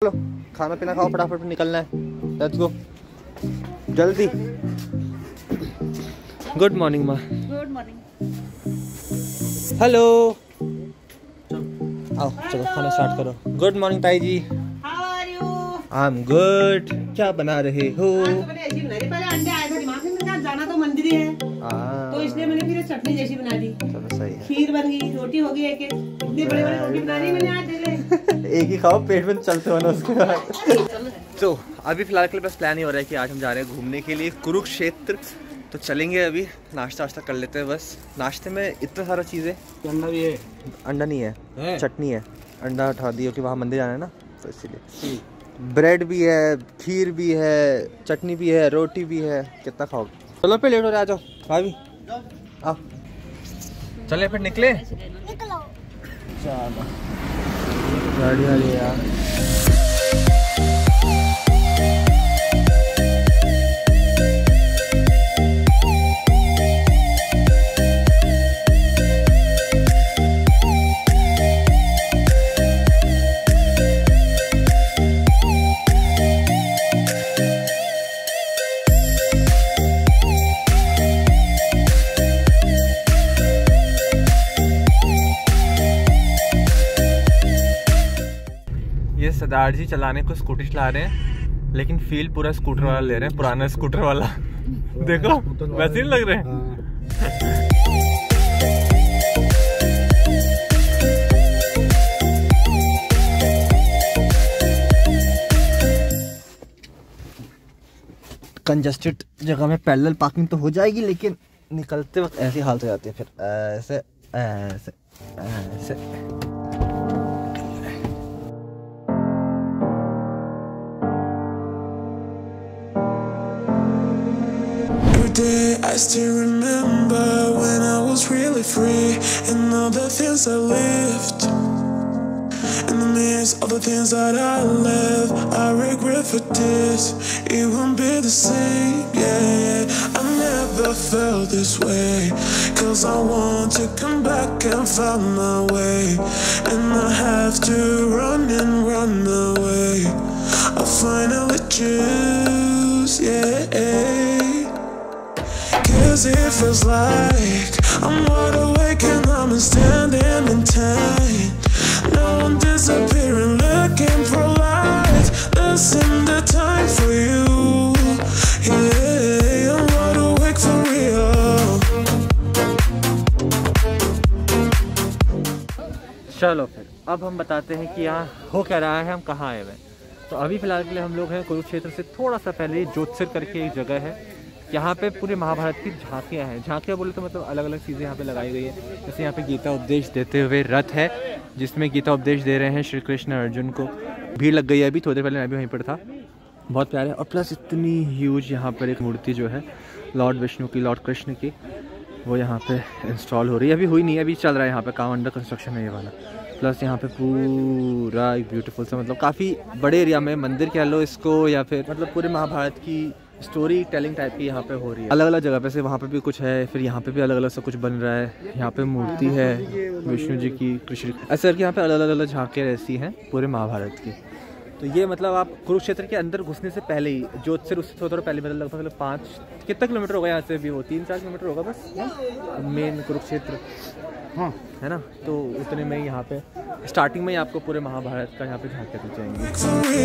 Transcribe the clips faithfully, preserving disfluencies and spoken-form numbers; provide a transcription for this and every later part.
चलो खाना पीना खाओ, फटाफट निकलना है, लेट्स गो जल्दी। गुड मॉर्निंग माँ। Good morning. हेलो, आओ चलो खाना स्टार्ट करो। गुड मॉर्निंग ताई जी। How are you? I am good. क्या बना रहे हो? पहले अंडे आए थे दिमाग में, मैंने जाना तो मंदिर ही है, तो इसलिए मैंने फिर चटनी जैसी बना दी। चलो सही है। खीर बन गई, रोटी हो गई, एक एक इतनी बड़ी बड़ी रोटी बना दी मैंने आज। देख एक ही खाओ, पेट में चलते हो ना उसके बाद। तो अभी फिलहाल के लिए बस प्लान ही हो रहा है कि आज हम जा रहे हैं घूमने के लिए कुरुक्षेत्र। तो चलेंगे, अभी नाश्ता वाश्ता कर लेते हैं। बस नाश्ते में इतना सारा चीज़ें, अंडा भी है, अंडा नहीं है, है? चटनी है। अंडा उठा दियो कि वहाँ मंदिर जाना है ना, तो इसीलिए। ब्रेड भी है, खीर भी है, चटनी भी है, रोटी भी है। कितना खाओगे? चलो पे लेट हो रहा है, आ जाओ भाभी आओ। चले फिर निकले। निकलो। चलो गाड़ी आ रही है यार। ये सरदार जी चलाने को स्कूटी चला रहे हैं, लेकिन फील पूरा स्कूटर वाला ले रहे हैं, पुराना स्कूटर वाला। देखो वैसे ही लग रहे हैं। कंजस्टेड जगह में पैरेलल पार्किंग तो हो जाएगी, लेकिन निकलते वक्त ऐसी हालत हो जाती है, फिर ऐसे ऐसे ऐसे। Day, I still remember when I was really free and all the things I lived. In the midst of the things that I left, I regret for this. It won't be the same, yeah. I never felt this way, cause I want to come back and find my way. And I have to run and run away. I finally choose, yeah. Cause it feels like I'm wide awake and I'm standing in time. No one disappearing, looking for light. Listen the time for you. Yeah, I'm wide awake for real. चलो फिर अब हम बताते हैं कि यहाँ हो क्या रहा है, हम कहाँ आए हुए हैं। तो अभी फिलहाल के लिए हम लोग हैं कुरुक्षेत्र से थोड़ा सा पहले ज्योतिसर करके एक जगह है। यहाँ पे पूरे महाभारत की झांकियाँ हैं। झांकियाँ बोले तो मतलब अलग अलग चीज़ें यहाँ पे लगाई गई है। जैसे यहाँ पे गीता उपदेश देते हुए रथ है, जिसमें गीता उपदेश दे रहे हैं श्री कृष्ण अर्जुन को। भीड़ लग गई है अभी, थोड़ी देर पहले मैं भी वहीं पर था। बहुत प्यारे है। और प्लस इतनी ह्यूज यहाँ पर एक मूर्ति जो है लॉर्ड विष्णु की, लॉर्ड कृष्ण की, वो यहाँ पे इंस्टॉल हो रही है। अभी हुई नहीं है, अभी चल रहा है यहाँ पे काम, अंडर कंस्ट्रक्शन है ये वाला। प्लस यहाँ पे पूरा एक ब्यूटीफुल सा, मतलब काफ़ी बड़े एरिया में मंदिर कह लो इसको, या फिर मतलब पूरे महाभारत की स्टोरी टेलिंग टाइप की यहाँ पे हो रही है। अलग अलग जगह पे से वहाँ पे भी कुछ है, फिर यहाँ पे भी अलग अलग सा कुछ बन रहा है। यहाँ पे मूर्ति है विष्णु जी की, कृष्ण, ऐसे करके यहाँ पे अलग अलग अलग झांकियाँ ऐसी हैं पूरे महाभारत की। तो ये मतलब आप कुरुक्षेत्र के अंदर घुसने से पहले ही, ज्योतिसर उससे थोड़ा थोड़ा पहले, मतलब लगभग पाँच कितना किलोमीटर होगा यहाँ से भी, वो तीन चार किलोमीटर होगा बस मेन कुरुक्षेत्र, हाँ है ना। तो उतने में ही यहाँ पे स्टार्टिंग में ही आपको पूरे महाभारत का यहाँ पे झांकियाँ दिख जाएंगी।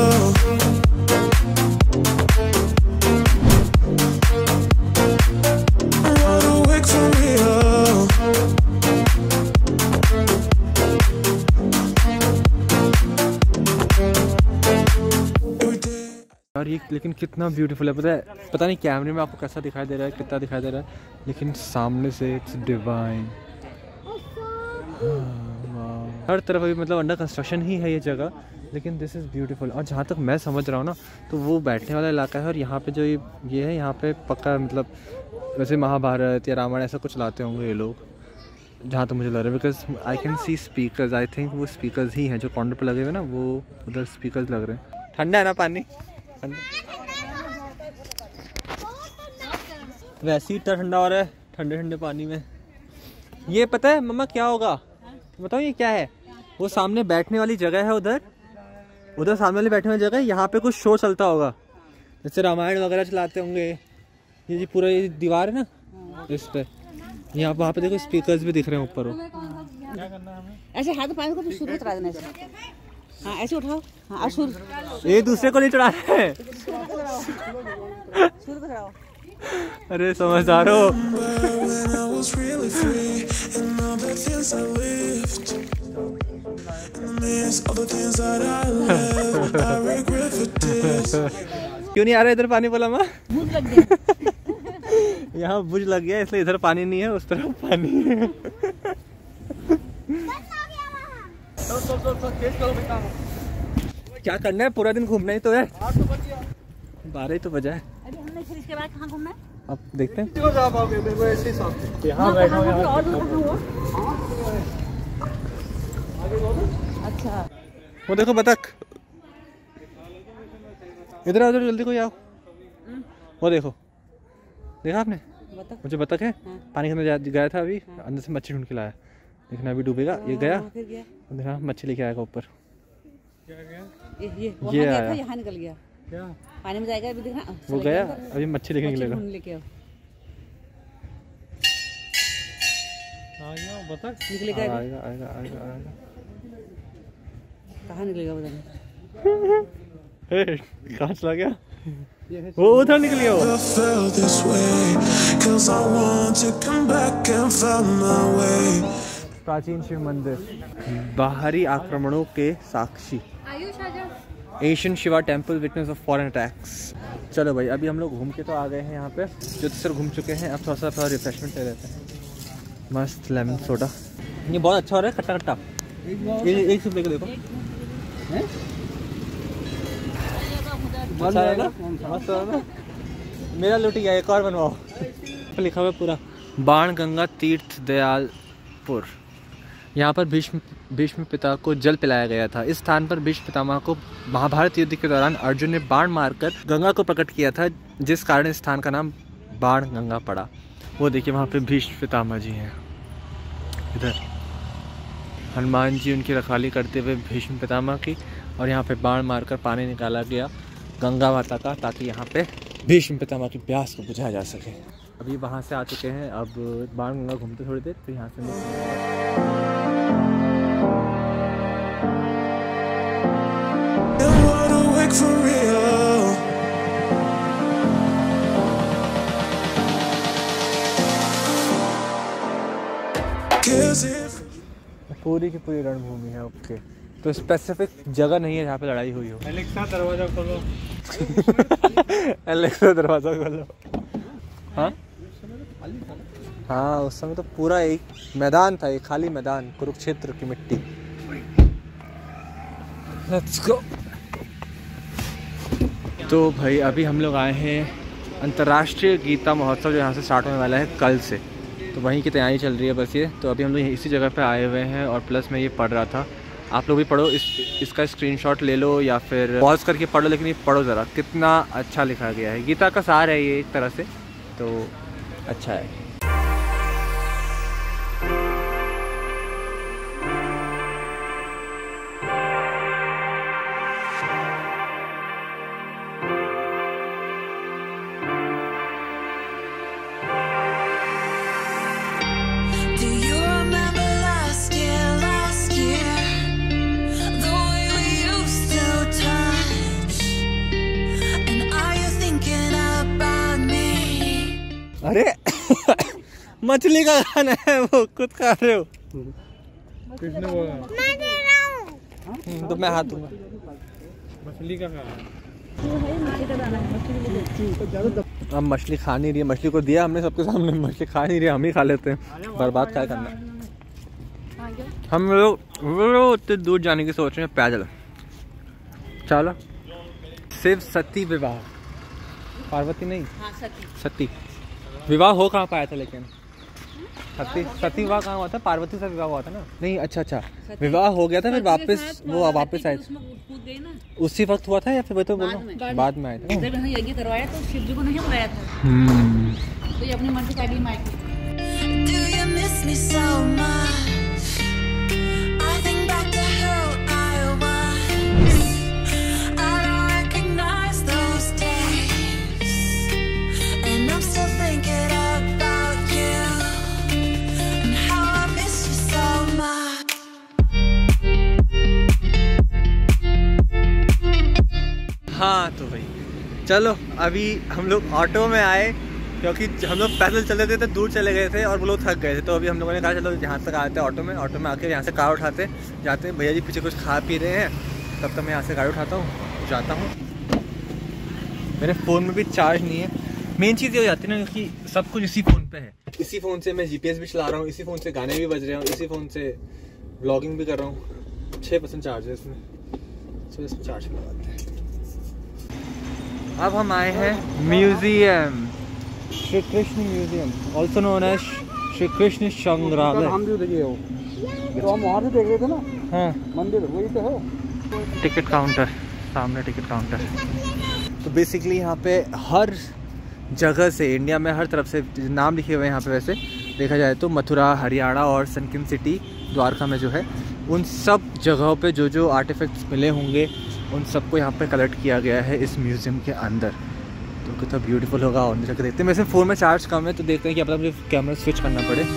और ये लेकिन कितना ब्यूटीफुल है, पता है, पता नहीं कैमरे में आपको कैसा दिखाई दे रहा है, कितना दिखाई दे रहा है, लेकिन सामने से इट्स डिवाइन। हर तरफ अभी मतलब अंडर कंस्ट्रक्शन ही है ये जगह, लेकिन दिस इज़ ब्यूटीफुल। और जहाँ तक मैं समझ रहा हूँ ना, तो वो बैठने वाला इलाका है। और यहाँ पे जो ये ये है, यहाँ पे पक्का मतलब वैसे महाभारत या रामायण ऐसा कुछ लाते होंगे ये लोग, जहाँ तक मुझे लग रहा है। Because I can see speakers, I think वो स्पीकर्स ही हैं जो कॉर्नर पे लगे हुए ना, वो उधर स्पीकर्स लग रहे हैं। ठंडा है ना पानी, वैसे ही इतना ठंडा हो रहा है ठंडे ठंडे पानी में। ये पता है मम्मा क्या होगा, बताओ ये क्या है? वो सामने बैठने वाली जगह है उधर, उधर सामने वाले बैठे हुए जगह यहाँ पे कुछ शो चलता होगा, जैसे रामायण वगैरह चलाते होंगे। ये जी पूरा ये दीवार है ना, इस पे यहाँ वहाँ पे देखो स्पीकर्स भी दिख रहे हैं ऊपर। ऐसे हाथ पानी को शुरू उतरा देना ऐसे। हाँ ऐसे उठाओ। हाँ शुरू। ये दूसरे को नहीं चढ़ा रहे। शुरू कराओ। अरे समझदार हो। क्यों नहीं आ रहा इधर पानी? बोला माँ यहाँ बुझ लग गया इसलिए इधर पानी नहीं है, उस तरफ पानी है। क्या करना है, पूरा दिन घूमना ही तो है। बारह ही तो बजा है। अभी हमने फिर इसके बाद कहाँ घूमना है? अब देखते हैं। यहाँ बैठा हूँ। अच्छा वो देखो बतख, इधर आओ, जल्दी कोई आओ। वो देखो, देखा आपने? बतख। मुझे बतख है। हाँ। पानी के अंदर गया था अभी, अंदर से मच्छी ढूंढ के लाया। देखना अभी डूबेगा। ये गया, फिर गया। देखना मच्छी लेके आएगा ऊपर। ये ये वहाँ ये गया आया। था, यहाँ निकल गया। क्या? पानी में जाएगा अभी, देखना। वो गया, अभी मच्छी लेके निकलेगा। ढूंढ लेके आओ। बतख निकलेगा अभी। आएगा आएगा आएगा आएगा। कहाँ निकलेगा पता नहीं। ए, कहाँ चला गया? वो उधर निकल गया। वो प्राचीन शिव मंदिर, बाहरी आक्रमणों के साक्षी। Asian Shiva temple witness of foreign attacks. चलो भाई, अभी हम लोग घूम के तो आ गए हैं यहाँ पे, जुत्सर घूम चुके हैं। अब थोड़ा सा थोड़ा रिफ्रेशमेंट ले लेते हैं। मस्त लेमन सोडा, ये बहुत अच्छा हो रहा है, खट्टा खट्टा। ये एक सिप लेके देखो। अच्छा है ना? मस्त है ना? मेरा लुट गया, एक और बनवाओ। लिखा हुआ पूरा बाण गंगा तीर्थ दयालपुर। यहाँ पर भीष्म भीष्म पिता को जल पिलाया गया था। इस स्थान पर भीष्म पितामह को महाभारत युद्ध के दौरान अर्जुन ने बाण मारकर गंगा को प्रकट किया था, जिस कारण इस स्थान का नाम बाण गंगा पड़ा। वो देखिए वहाँ पे भीष्म पितामह जी हैं। इधर हनुमान जी उनकी रखवाली करते हुए भीष्म पितामह की, और यहाँ पे बाण मारकर पानी निकाला गया गंगा माता का, ताकि यहाँ पे भीष्म पितामह की प्यास को बुझाया जा सके। अभी वहाँ से आ चुके हैं, अब बाण गंगा घूमते थोड़ी देर, फिर यहाँ से पूरी की पूरी रणभूमि है। ओके, तो स्पेसिफिक जगह नहीं है जहाँ पे लड़ाई हुई हो। एलेक्सा दरवाजा खोलो। एलेक्सा दरवाजा खोलो। हाँ हाँ, उस समय तो पूरा एक मैदान था, एक खाली मैदान, कुरुक्षेत्र की मिट्टी। Let's go. तो भाई अभी हम लोग आए हैं अंतर्राष्ट्रीय गीता महोत्सव, जो यहाँ से स्टार्ट होने वाला है कल से, तो वहीं की तैयारी चल रही है बस ये। तो अभी हम लोग इसी जगह पे आए हुए हैं, और प्लस मैं ये पढ़ रहा था। आप लोग भी पढ़ो, इस इसका स्क्रीनशॉट ले लो या फिर पॉज करके पढ़ लो, लेकिन ये पढ़ो ज़रा, कितना अच्छा लिखा गया है। गीता का सार है ये एक तरह से, तो अच्छा है। अरे मछली का खाना है, वो खुद खा रहे हो। किसने बोला? मैं दे रहा हूँ। तो मैं हाथ दूंगा। मछली का खाना। अब मछली खा नहीं रही है, मछली को दिया हमने सबके सामने, मछली खा नहीं रही, हम ही खा लेते हैं। बर्बाद क्या करना। हम लोग उतने दूर जाने की सोच रहे हैं पैदल। चलो। शिव सती विवाह, पार्वती नहीं, हाँ, सती। सती विवाह हो कहाँ पाया था, लेकिन सती सती विवाह कहाँ हुआ था? पार्वती से विवाह हुआ था ना? नहीं, अच्छा अच्छा, विवाह हो गया था, फिर वापस वो वापस आए थे। उसी वक्त हुआ था या फिर तो बोलो बाद में आए थे? यज्ञ करवाया तो शिव जी को नहीं बुलाया था, तो ये अपनी मन से पहले माई की। हाँ तो भाई चलो, अभी हम लोग ऑटो में आए क्योंकि हम लोग पैदल चले थे तो दूर चले गए थे और वो लोग थक गए थे। तो अभी हम लोगों ने कहा चलो यहाँ तक आते हैं ऑटो में, ऑटो में आके यहाँ से कार उठाते जाते हैं। भैया जी पीछे कुछ खा पी रहे हैं, तब तक मैं यहाँ से गाड़ी उठाता हूँ, जाता हूँ। मेरे फ़ोन में भी चार्ज नहीं है। मेन चीज़ ये हो जाती है ना कि सब कुछ इसी फ़ोन पे है। इसी फ़ोन से मैं जीपीएस भी चला रहा हूँ, इसी फ़ोन से गाने भी बज रहे हैं, इसी फ़ोन से व्लॉगिंग भी कर रहा हूँ। छः परसेंट चार्ज है इसमें, चलो इसमें चार्ज लगाते हैं। अब हम आए हैं museum, Shri Krishna museum, also known as Shri Krishna संग्रहालय। हम भी देखिए हो तो हम वहाँ से देख रहे थे ना। हाँ मंदिर वही तो हो। टिकट काउंटर, सामने टिकट काउंटर। तो बेसिकली यहाँ पे हर जगह से, इंडिया में हर तरफ से नाम लिखे हुए हैं यहाँ पे। वैसे देखा जाए तो मथुरा, हरियाणा और सनकिन सिटी द्वारका में जो है, उन सब जगहों पे जो जो आर्टिफैक्ट्स मिले होंगे उन सबको यहाँ पे कलेक्ट किया गया है इस म्यूज़ियम के अंदर। तो कितना ब्यूटीफुल होगा, और जाकर देखते हैं। वैसे फ़ोन में चार्ज कम है तो देखते हैं कि अपना मुझे कैमरा स्विच करना पड़े।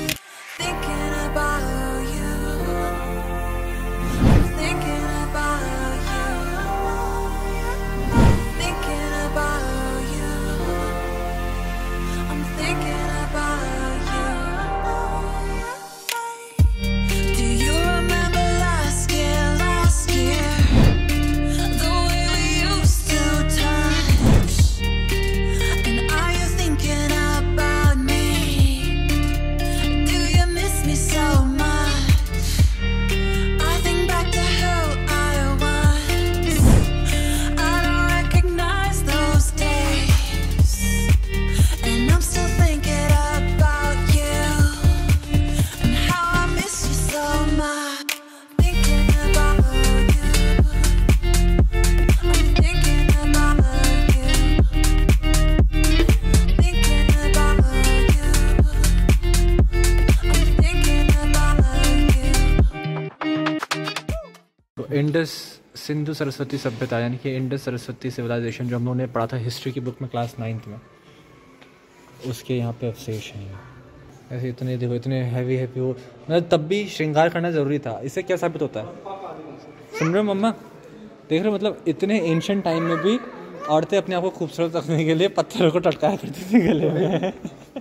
इंडस सिंधु सरस्वती सभ्यता, यानी कि इंडस सरस्वती सिविलाइजेशन, जो हम लोगों ने पढ़ा था हिस्ट्री की बुक में क्लास नाइन्थ में, उसके यहाँ पे अवशेष हैं। ऐसे इतने देखो, इतने हैवी हैवी वो, मतलब तब भी श्रृंगार करना ज़रूरी था। इससे क्या साबित होता है, सुन रहे हो मम्मा, देख रहे हो, मतलब इतने एंशिएंट टाइम में भी औरतें अपने आप को खूबसूरत रखने के लिए पत्थरों को टटकाया करती थी गले में।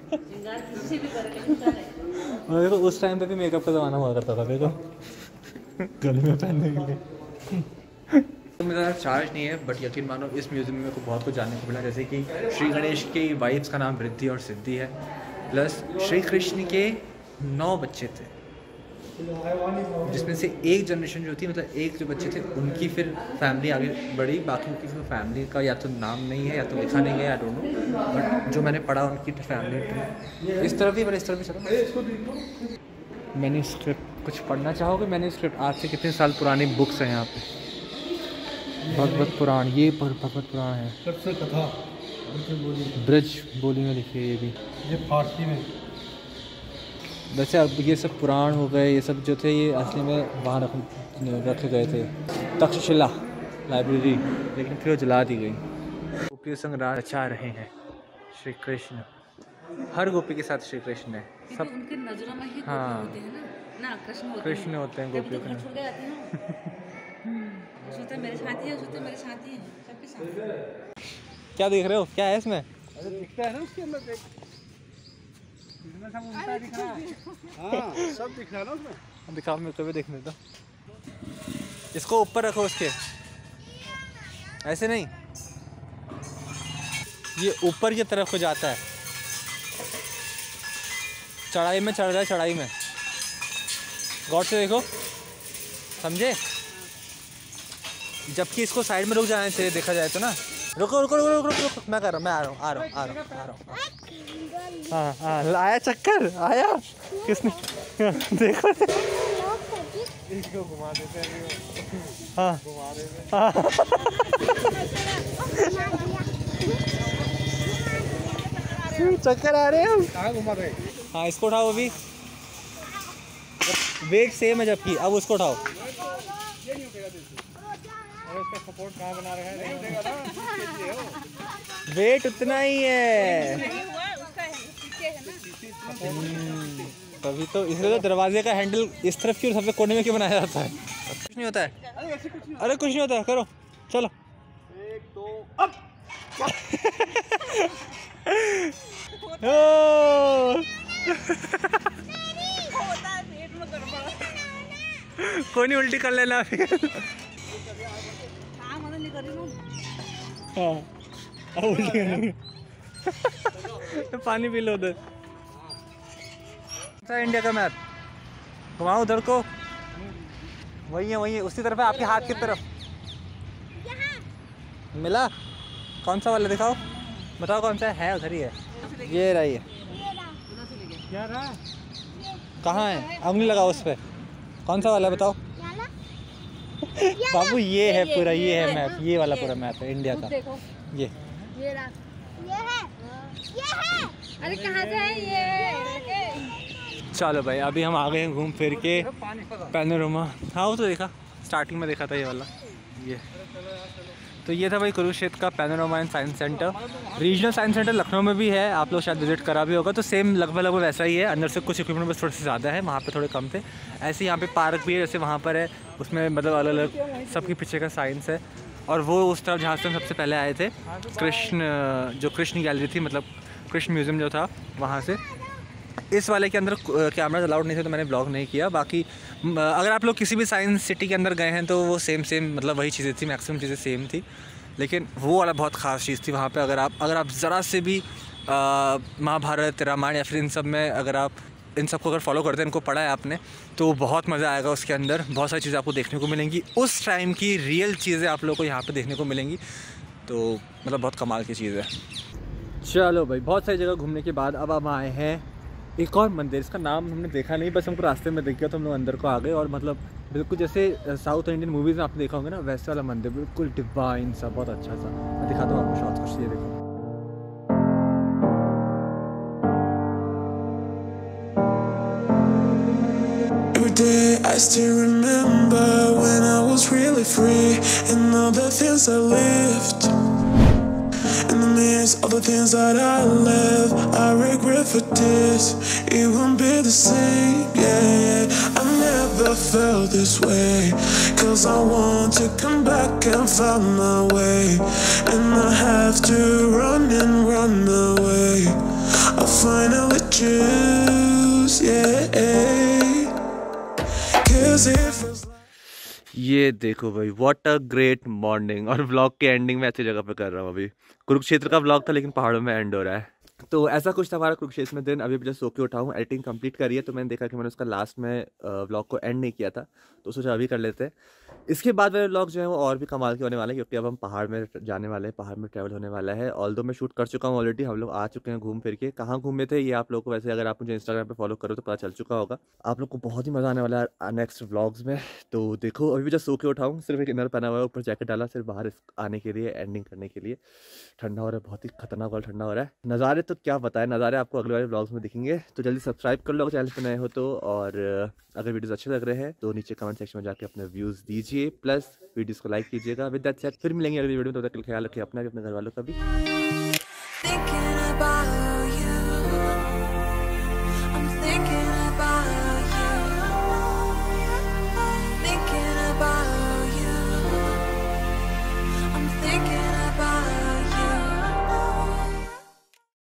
और देखो उस टाइम पे भी मेकअप का ज़माना हुआ करता था, देखो गले में पहनने के लिए। तो मेरा चार्ज नहीं है, बट यकीन मानो इस म्यूज़ियम में मेरे को बहुत कुछ जानने को मिला। जैसे कि श्री गणेश की वाइफ्स का नाम वृद्धि और सिद्धि है, प्लस श्री कृष्ण के नौ बच्चे थे, जिसमें से एक जनरेशन जो थी, मतलब एक जो बच्चे थे उनकी फिर फैमिली आगे बढ़ी, बाकी उनकी फिर फैमिली का या तो नाम नहीं है या तो लिखा नहीं है, आई डोंट नो, बट जो मैंने पढ़ा उनकी फैमिली इस तरफ ही, मैंने इस तरफ भी चला। मैन्युस्क्रिप्ट कुछ पढ़ना चाहोगे? मैन्युस्क्रिप्ट आज से कितने साल पुरानी बुक्स हैं यहाँ पे। भगवत पुराण, ये भगवत पुराण है, सबसे कथा ब्रज बोली में लिखी है, ये भी ये फारसी में। वैसे अब ये सब पुराण हो गए, ये सब जो थे ये असली में वहाँ रख रखे गए थे, तक्षशिला लाइब्रेरी, लेकिन फिर वो जला दी गई। गोपियों संग राज रचा रहे हैं श्री कृष्ण, हर गोपी के साथ श्री कृष्ण है, सब उनके नजरों में ही हाँ होते हैं ना, ना कृष्ण होते कृष्ण होते हैं गोपियों के। सोचते मेरे साथी है, सोचते मेरे साथी है, सबके साथ। क्या देख रहे हो, क्या है इसमें? अरे दिखता है ना उसके अंदर, देख इसमें सब उल्टा दिख रहा है। हाँ सब दिख रहा है ना उसमें। दिखाओ मेरे को भी देखने दो। इसको ऊपर रखो उसके, ऐसे नहीं, ये ऊपर की तरफ को जाता है, चढ़ाई में चढ़ रहा है, चढ़ाई में। गौर से देखो, समझे? जबकि इसको साइड में रुक जाना चाहिए, देखा जाए तो ना। रुको रुको रुको रुको रुको, मैं कर रहा हूँ, मैं आ रहा हूँ आ रहा हूँ आ रहा हूँ आ रहा हूँ। हाँ हाँ आया चक्कर, आया किसने? देखो इसको घुमा देते हैं। हाँ घुमा देते हैं। हाँ चक्कर आ रहे हैं। कहाँ घुमा रहे? हाँ इसको उठाओ, अभी वेट सेम है जबकि, अब उसको उठाओ। अरे उसका सपोर्ट कहाँ बना रहे हैं? नहीं उठेगा ना, वेट उतना ही है तभी तो, इसलिए तो दरवाजे का हैंडल इस तरफ की और सबसे कोने में क्यों बनाया जाता है? कुछ नहीं होता है, अरे कुछ नहीं होता है, करो चलो। एक दो अब कोई नहीं, उल्टी कर लेना फिर। हाँ अब उल्टी करेंगे। तो पानी पी लो उधर। इंडिया का मैप घुमाओ उधर को, वही है वही है, उसी तरफ है, आपके हाथ की तरफ। मिला? कौन सा वाला दिखाओ, बताओ कौन सा है? उधर ही है, ये रही है। क्या रहा? कहाँ है? उंगली लगाओ उस पर, कौन सा वाला बताओ। बाबू ये है पूरा, ये है मैप, ये वाला पूरा मैप है इंडिया का। ये ये रहा, ये है, ये है। अरे कहाँ से है ये? चलो भाई, अभी हम आ गए हैं घूम फिर के पैनोरमा। हाँ वो तो देखा, स्टार्टिंग में देखा था ये वाला। ये तो ये था भाई कुरुक्षेत्र का panorama and science centre. Regional science centre Lucknow में भी है, आप लोग शायद विजिट करा भी होगा। तो सेम लगभग लगभग वैसा ही है, अंदर से कुछ इक्विपमेंट बस थोड़े से ज़्यादा है, वहाँ पे थोड़े कम थे। ऐसे यहाँ पे पार्क भी है, जैसे वहाँ पर है, उसमें मतलब अलग अलग सबके पीछे का साइंस है। और वो उस तरफ जहाँ से हम सबसे पहले आए थे, कृष्ण जो कृष्ण गैलरी थी, मतलब कृष्ण म्यूज़ियम जो था, वहाँ से। इस वाले के अंदर कैमरा अलाउड नहीं थे तो मैंने ब्लॉग नहीं किया। बाकी अगर आप लोग किसी भी साइंस सिटी के अंदर गए हैं तो वो सेम सेम मतलब वही चीज़ें थी, मैक्सिमम चीज़ें सेम थी। लेकिन वो वाला बहुत ख़ास चीज़ थी वहाँ पे। अगर आप अगर आप ज़रा से भी महाभारत, रामायण या फिर इन सब में अगर आप इन सबको अगर फॉलो करते हैं, इनको पढ़ा है आपने, तो बहुत मज़ा आएगा। उसके अंदर बहुत सारी चीज़ें आपको देखने को मिलेंगी, उस टाइम की रियल चीज़ें आप लोगों को यहाँ पर देखने को मिलेंगी। तो मतलब बहुत कमाल की चीज़ है। चलो भाई, बहुत सारी जगह घूमने के बाद अब हम आए हैं एक और मंदिर। इसका नाम हमने देखा नहीं, बस हमको रास्ते में दिख गया तो हम लोग अंदर को आ गए। और मतलब बिल्कुल जैसे साउथ इंडियन मूवीज़ में आपने देखा होगा ना, वैसे वाला मंदिर, बिल्कुल डिवाइन सा, बहुत अच्छा सा। मैं दिखाता हूँ आपको शॉर्ट्स कुछ, ये देखो। Every day I still remember when I was really free and all the things I lived. In the midst of the things that I left, I regret for this. It won't be the same, yeah. I never felt this way, 'cause I want to come back and find my way, and I have to run and run away. I finally choose, yeah. 'Cause it feels like ये देखो भाई, what a great morning. और vlog के ending में अच्छी जगह पे कर रहा हूँ। अभी कुरुक्षेत्र का व्लॉग था लेकिन पहाड़ों में एंड हो रहा है। तो ऐसा कुछ था हमारा कुरुक्षेत्र में दिन। अभी भी जस्ट सो के उठा हूँ, एडिटिंग कंप्लीट करी है, तो मैंने देखा कि मैंने उसका लास्ट में व्लॉग को एंड नहीं किया था, तो सोचा अभी कर लेते हैं। इसके बाद वाले व्लॉग जो है वो और भी कमाल के होने वाले हैं, क्योंकि अब हम पहाड़ में जाने वाले हैं, पहाड़ में ट्रैवल होने वाला है। ऑल्दो मैं शूट कर चुका हूँ ऑलरेडी, हम लोग आ चुके हैं घूम फिर के। कहाँ घूमे थे ये आप लोग को, वैसे अगर आप मुझे इंस्टाग्राम पे फॉलो करो तो पता चल चुका होगा। आप लोग को बहुत ही मज़ा आने वाला है नेक्स्ट व्लॉग्स में। तो देखो, अभी भी जस्ट सो के उठा हूँ, सिर्फ एक इनर पहना हुआ है, ऊपर जैकेट डाला, सिर्फ बाहर आने के लिए, एंडिंग करने के लिए। ठंडा हो रहा है, बहुत ही खतरनाक वाला ठंडा हो रहा है। नज़ारे तो क्या बताएं, नज़ारे आपको अगले वाले व्लॉग्स में दिखेंगे। तो जल्दी सब्सक्राइब कर लो अगर चैनल पर नए हो तो। और अगर वीडियोस अच्छे लग रहे हैं तो नीचे कमेंट सेक्शन में जाके अपने व्यूज़ दीजिए, प्लस वीडियोस को लाइक कीजिएगा। विद दैट सेड फिर मिलेंगे अगली वीडियो में, तब तक ख्याल रखिए अपना भी, अपने घर वालों का भी।